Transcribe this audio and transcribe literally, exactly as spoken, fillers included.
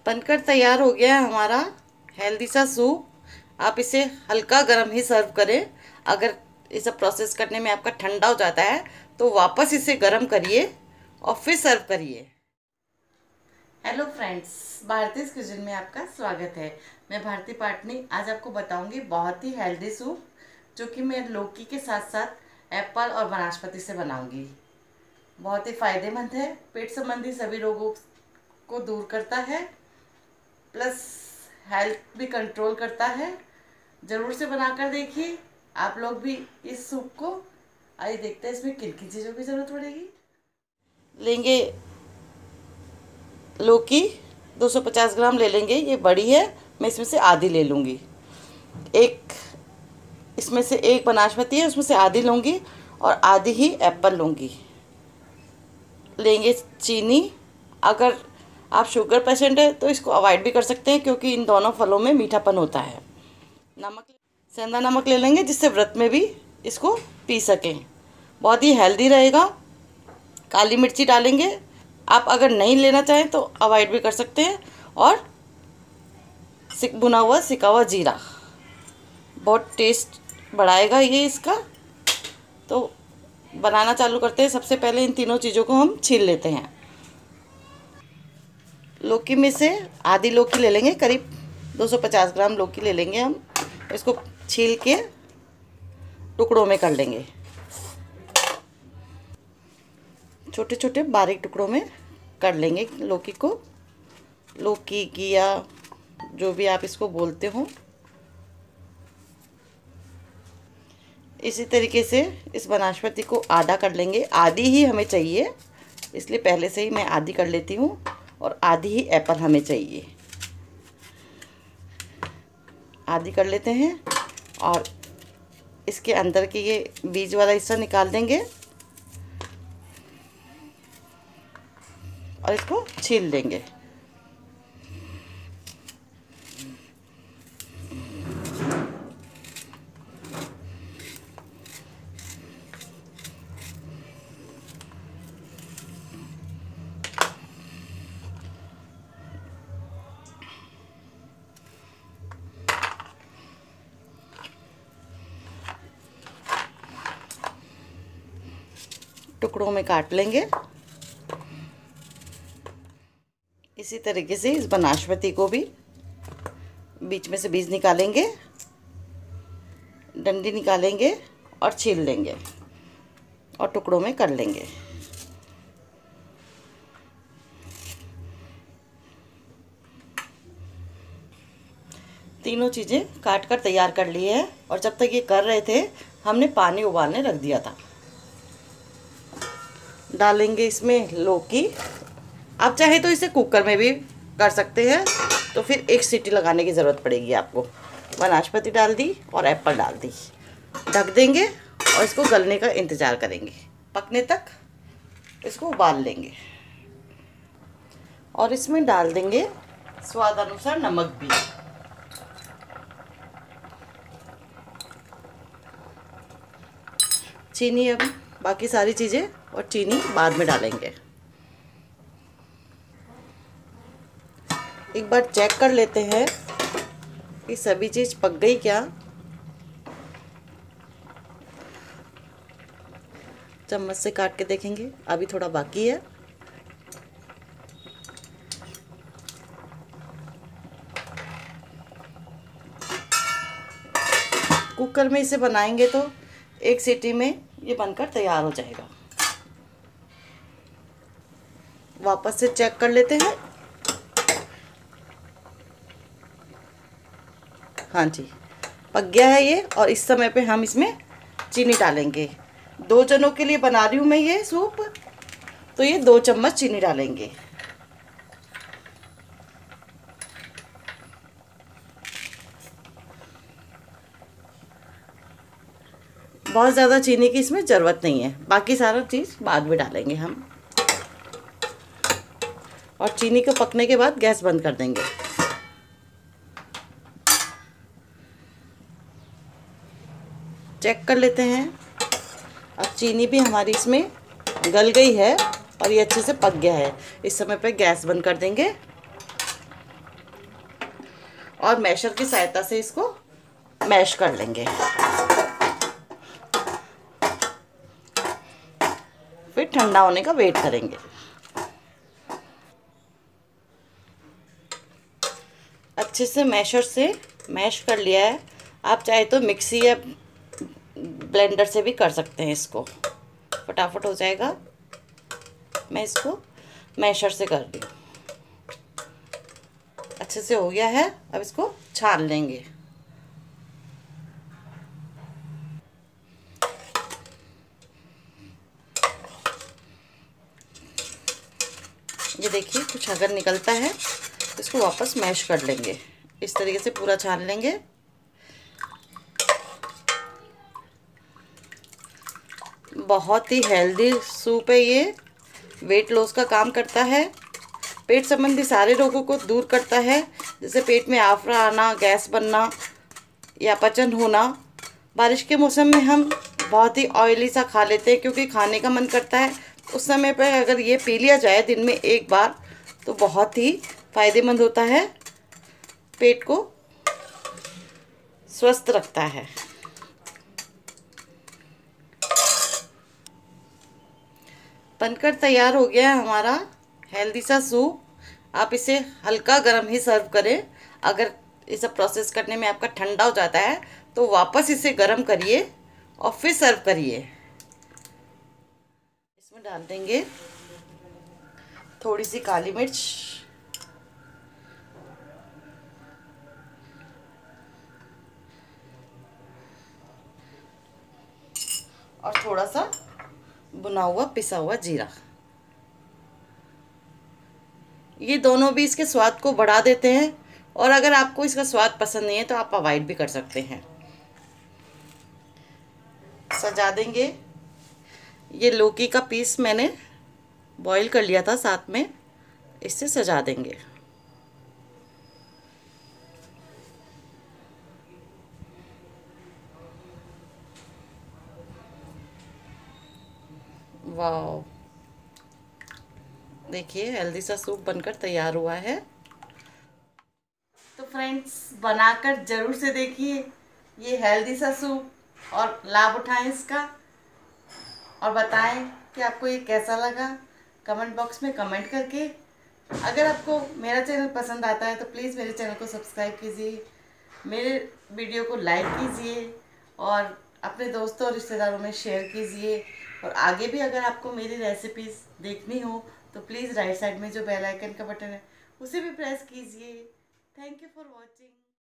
बनकर तैयार हो गया है हमारा हेल्दी सा सूप। आप इसे हल्का गर्म ही सर्व करें। अगर इसे प्रोसेस करने में आपका ठंडा हो जाता है तो वापस इसे गर्म करिए और फिर सर्व करिए। हेलो फ्रेंड्स, भारतीय किचन में आपका स्वागत है। मैं भारती पाटनी आज आपको बताऊंगी बहुत ही हेल्दी सूप, जो कि मैं लौकी के साथ साथ एप्पल और वनस्पति से बनाऊंगी। बहुत ही फायदेमंद है, पेट संबंधी सभी रोगों को दूर करता है, प्लस हेल्थ भी कंट्रोल करता है। ज़रूर से बनाकर देखिए आप लोग भी इस सूप को। आइए देखते हैं इसमें किन किन चीज़ों की ज़रूरत पड़ेगी। लेंगे लौकी दो सौ पचास ग्राम ले लेंगे, ये बड़ी है, मैं इसमें से आधी ले लूँगी। एक इसमें से एक वनस्पति है, उसमें से आधी लूँगी और आधी ही एप्पल लूँगी। लेंगे चीनी। अगर आप शुगर पेशेंट है तो इसको अवॉइड भी कर सकते हैं, क्योंकि इन दोनों फलों में मीठापन होता है। नमक, सेंधा नमक ले लेंगे, जिससे व्रत में भी इसको पी सकें, बहुत ही हेल्दी रहेगा। काली मिर्ची डालेंगे, आप अगर नहीं लेना चाहें तो अवॉइड भी कर सकते हैं। और भुना हुआ सिका हुआ जीरा बहुत टेस्ट बढ़ाएगा ये इसका। तो बनाना चालू करते हैं। सबसे पहले इन तीनों चीज़ों को हम छील लेते हैं। लौकी में से आधी लौकी ले लेंगे, करीब दो सौ पचास ग्राम लौकी ले लेंगे हम। इसको छील के टुकड़ों में कर लेंगे, छोटे छोटे बारीक टुकड़ों में कर लेंगे लौकी को। लौकी, घिया, जो भी आप इसको बोलते हो। इसी तरीके से इस वनस्पति को आधा कर लेंगे। आधी ही हमें चाहिए, इसलिए पहले से ही मैं आधी कर लेती हूँ। और आधी ही एप्पल हमें चाहिए, आधी कर लेते हैं। और इसके अंदर के ये बीज वाला हिस्सा निकाल देंगे और इसको छील देंगे। टुकड़ों में काट लेंगे। इसी तरीके से इस वनस्पति को भी बीच में से बीज निकालेंगे, डंडी निकालेंगे और छील लेंगे और टुकड़ों में कर लेंगे। तीनों चीज़ें काट कर तैयार कर ली है। और जब तक ये कर रहे थे हमने पानी उबालने रख दिया था। डालेंगे इसमें लौकी। आप चाहे तो इसे कुकर में भी कर सकते हैं, तो फिर एक सीटी लगाने की ज़रूरत पड़ेगी आपको। वनस्पति डाल दी और एप्पल डाल दी, ढक देंगे और इसको गलने का इंतज़ार करेंगे। पकने तक इसको उबाल लेंगे और इसमें डाल देंगे स्वाद अनुसार नमक भी। चीनी, अब बाकी सारी चीज़ें और चीनी बाद में डालेंगे। एक बार चेक कर लेते हैं कि सभी चीज़ पक गई क्या। चम्मच से काट के देखेंगे, अभी थोड़ा बाकी है। कुकर में इसे बनाएंगे तो एक सीटी में ये बनकर तैयार हो जाएगा। वापस से चेक कर लेते हैं। हाँ जी, पक गया है ये। और इस समय पे हम इसमें चीनी डालेंगे। दो जनों के लिए बना रही हूँ मैं ये सूप, तो ये दो चम्मच चीनी डालेंगे। बहुत ज़्यादा चीनी की इसमें ज़रूरत नहीं है, बाकी सारा चीज़ बाद में डालेंगे हम। और चीनी को पकने के बाद गैस बंद कर देंगे। चेक कर लेते हैं। अब चीनी भी हमारी इसमें गल गई है और ये अच्छे से पक गया है। इस समय पे गैस बंद कर देंगे और मैशर की सहायता से इसको मैश कर लेंगे। फिर ठंडा होने का वेट करेंगे। अच्छे से मैशर से मैश कर लिया है। आप चाहे तो मिक्सी या ब्लेंडर से भी कर सकते हैं, इसको फटाफट हो जाएगा। मैं इसको मैशर से कर रही हूँ। अच्छे से हो गया है। अब इसको छान लेंगे। ये देखिए कुछ अगर निकलता है तो इसको वापस मैश कर लेंगे। इस तरीके से पूरा छान लेंगे। बहुत ही हेल्दी सूप है ये। वेट लॉस का काम करता है। पेट संबंधी सारे रोगों को दूर करता है, जैसे पेट में आफरा आना, गैस बनना या पचन होना। बारिश के मौसम में हम बहुत ही ऑयली सा खा लेते हैं क्योंकि खाने का मन करता है। उस समय पर अगर ये पी लिया जाए दिन में एक बार तो बहुत ही फ़ायदेमंद होता है, पेट को स्वस्थ रखता है। बनकर तैयार हो गया है हमारा हेल्दी सा सूप। आप इसे हल्का गर्म ही सर्व करें। अगर इसे प्रोसेस करने में आपका ठंडा हो जाता है तो वापस इसे गर्म करिए और फिर सर्व करिए। इसमें डाल देंगे थोड़ी सी काली मिर्च, और थोड़ा सा भुना हुआ पिसा हुआ जीरा। ये दोनों भी इसके स्वाद को बढ़ा देते हैं, और अगर आपको इसका स्वाद पसंद नहीं है तो आप अवॉइड भी कर सकते हैं। सजा देंगे। ये लौकी का पीस मैंने बॉईल कर लिया था साथ में, इससे सजा देंगे। वाह, देखिए हेल्दी सा सूप बनकर तैयार हुआ है। तो फ्रेंड्स, बनाकर ज़रूर से देखिए ये हेल्दी सा सूप और लाभ उठाएं इसका, और बताएं कि आपको ये कैसा लगा कमेंट बॉक्स में कमेंट करके। अगर आपको मेरा चैनल पसंद आता है तो प्लीज़ मेरे चैनल को सब्सक्राइब कीजिए, मेरे वीडियो को लाइक कीजिए और अपने दोस्तों और रिश्तेदारों में शेयर कीजिए। और आगे भी अगर आपको मेरी रेसिपीज़ देखनी हो तो प्लीज़ राइट साइड में जो बेल आइकन का बटन है उसे भी प्रेस कीजिए। Thank you for watching.